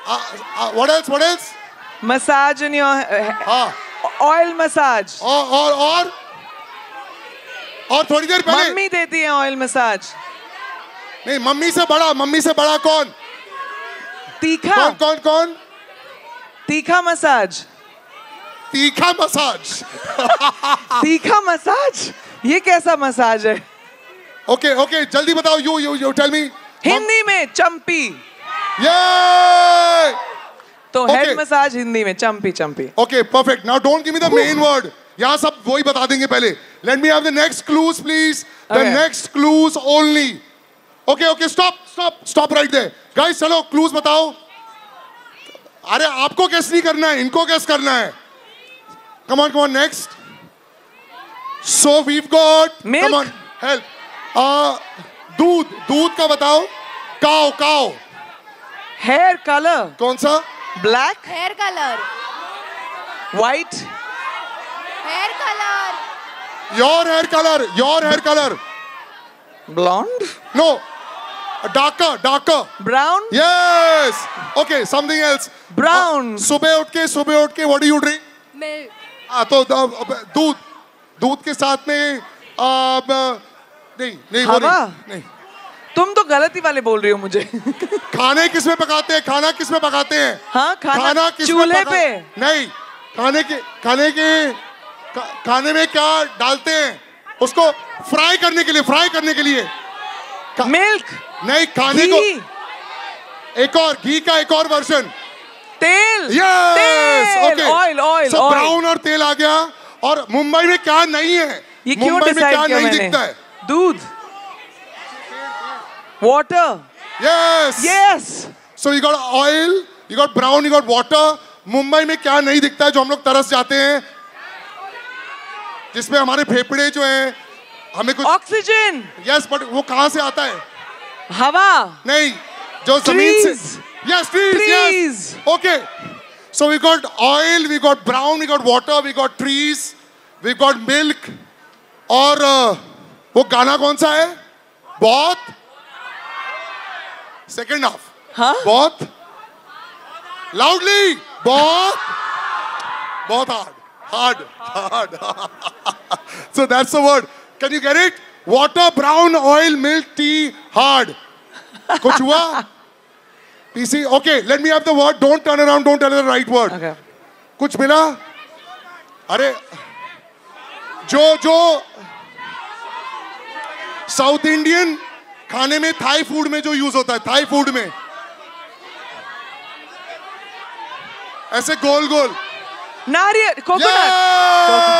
What else? What else? Massage in your हाँ. oil massage. और थोड़ी देर पहले मम्मी देती है ऑयल मसाज. नहीं, मम्मी से बड़ा कौन? तीखा. कौन? तीखा मसाज. तीखा मसाज. तीखा मसाज? ये कैसा मसाज है? ओके, जल्दी बताओ. You tell me. हिंदी में चंपी. ये तो हेड मसाज हिंदी में champi. Okay, perfect. Now don't give me the main word. यहाँ सब वही बता देंगे पहले. Let me have the next clues please. The next clues only. Okay, stop right there. Guys चलो क्लूज बताओ. अरे आपको गेस नहीं करना है, इनको गेस करना है. Come on next. So we've got, come on help. दूध का बताओ. काओ. Hair colour. कौन सा? Black. Hair colour. White. Hair colour. Your hair color. Blonde. No. Darker. Brown. Yes. Okay, something else. Brown. सुबह उठ के what do you drink? Milk. तो दूध के साथ में नहीं हवा. नहीं. तुम तो गलती वाले बोल रही हो मुझे. खाना किस में पकाते हैं? हाँ, खाना किस चूल्हे पे. नहीं, खाने में क्या डालते हैं? उसको फ्राई करने के लिए. मिल्क. नहीं, खाने को घी का एक और वर्जन. तेल. Yes. Okay. Oil. So brown और तेल आ गया. और मुंबई में क्या नहीं है? ये क्यों डिसाइड किया मैंने? दिखता है? दूध. Water. Yes. So you got oil, you got brown, you got water. Mumbai में क्या नहीं दिखता है जो हम लोग तरस जाते हैं? जिसमें हमारे फेफड़े जो हैं, हमें कुछ ऑक्सीजन. Yes, but वो कहाँ से आता है? हवा. नहीं, जो जमीन से. Yes, trees. Yes. Okay. So we got oil, we got brown, we got water, we got trees, we got milk. और वो गाना कौन सा है? बहुत. Second half. हाँ? बहुत लाउडली. बहुत hard. So that's the word. Can you get it? Water, brown, oil, milk, tea, hard. कुछ हुआ? PC. Okay, let me have the word. Don't turn around. Don't tell the right word. Okay. कुछ मिला? अरे जो south Indian खाने में, Thai food में जो यूज होता है, थाई फूड में ऐसे गोल. नारियल. कोकोनट.